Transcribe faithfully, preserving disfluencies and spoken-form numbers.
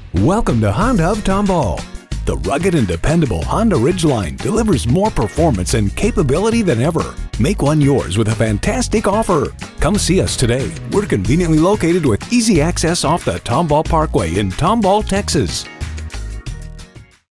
Welcome to Honda of Tomball. The rugged and dependable Honda Ridgeline delivers more performance and capability than ever. Make one yours with a fantastic offer. Come see us today. We're conveniently located with easy access off the Tomball Parkway in Tomball, Texas.